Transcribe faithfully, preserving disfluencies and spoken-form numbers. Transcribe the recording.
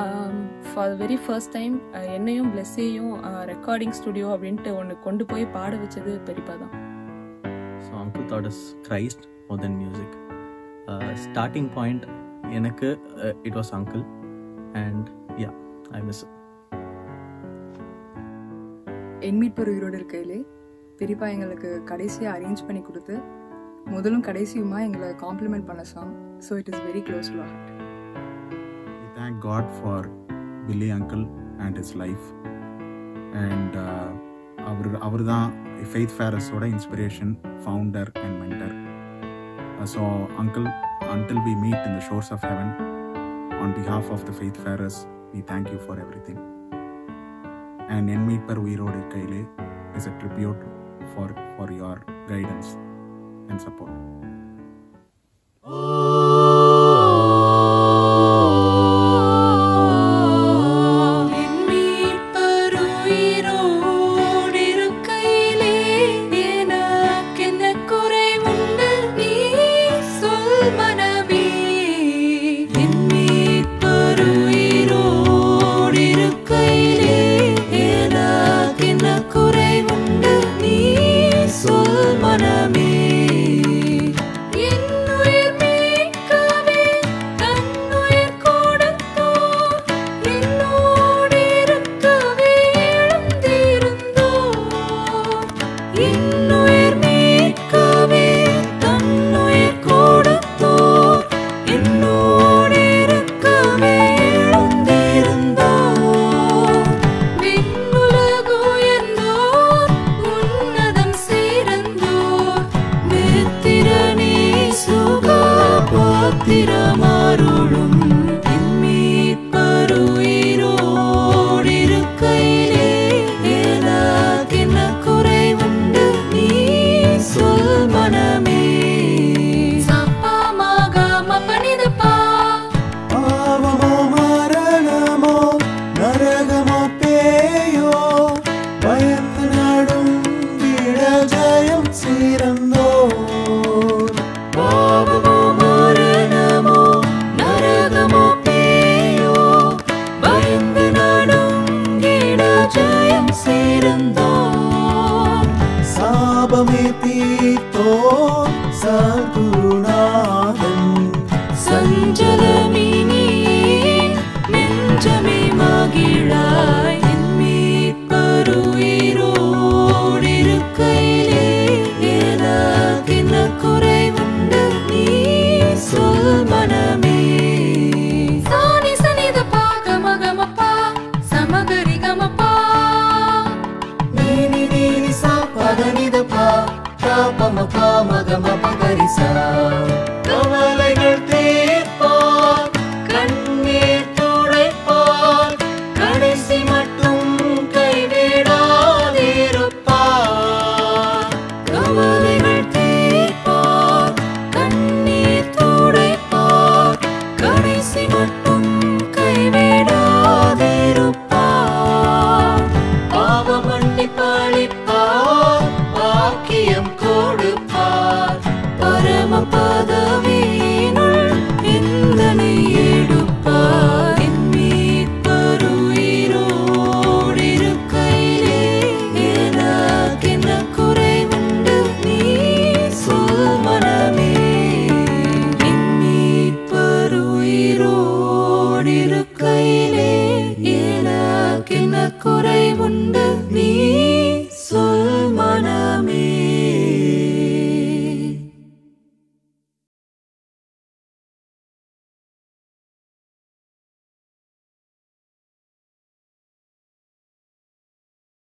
For the very first time என்னையும் பிளெஸ்ஸையும் recording studio அப்படின்ட்டு ஒன்று கொண்டு போய் பாட வச்சது பெரியப்பா தான். So uncle that is Christ more than music. Starting point எனக்கு it was uncle and yeah I miss. என்மீட்பர் உயிரோடு இருக்கையிலே பெரியப்பா எங்களுக்கு கடைசியாக அரேஞ்ச் பண்ணி கொடுத்து முதலும் கடைசியுமா எங்களை காம்ப்ளிமெண்ட் பண்ண song. So it is very close to heart. We thank God for Billy uncle and his life and அவர் அவர் தான் ஃபெய்த் ஃபேரஸோட inspiration, founder and mentor. So uncle, until we meet in the shores of heaven, on behalf of the faith farers, we thank you for everything. And என்மீட்பர் உயிரோடு இருக்கையிலே is a tribute for for your guidance and support. கவலைகள் தீர்ப்பார், கண்ணீர் துடைப்பார், கடைசி மட்டும் கைவிடாதிருப்பார். கவலைகள் தீர்ப்பார், கண்ணீர் துடைப்பார், கடைசி மட்டும் கைவிடாதிருப்பார். பாவ மன்னிப்பளிப்பார், பாக்கியம் கொடுப்பார், பரம பதவியினுள் எந்தனை எடுப்பார். என் மீட்பர் உயிரோடு இருக்கையிலே எனக்கென்ன குறைவுண்டு நீ சொல் மனமே. என் மீட்பர் உயிரோடு